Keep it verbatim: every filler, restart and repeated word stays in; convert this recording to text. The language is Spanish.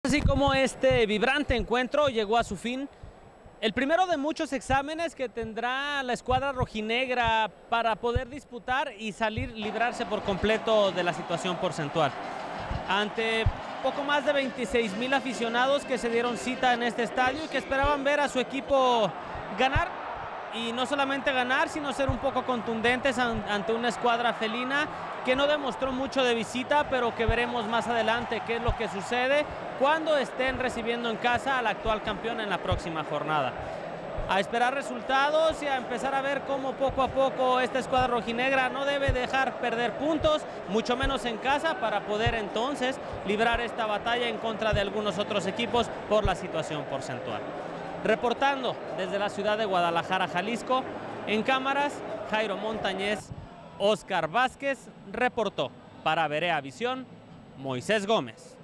Así como este vibrante encuentro llegó a su fin, el primero de muchos exámenes que tendrá la escuadra rojinegra para poder disputar y salir, librarse por completo de la situación porcentual. Ante poco más de veintiséis mil aficionados que se dieron cita en este estadio y que esperaban ver a su equipo ganar, y no solamente ganar, sino ser un poco contundentes ante una escuadra felina que no demostró mucho de visita, pero que veremos más adelante qué es lo que sucede cuando estén recibiendo en casa al actual campeón en la próxima jornada. A esperar resultados y a empezar a ver cómo poco a poco esta escuadra rojinegra no debe dejar perder puntos, mucho menos en casa, para poder entonces librar esta batalla en contra de algunos otros equipos por la situación porcentual. Reportando desde la ciudad de Guadalajara, Jalisco, en cámaras, Jairo Montañez, Oscar Vázquez reportó. Para Berea Visión, Moisés Gómez.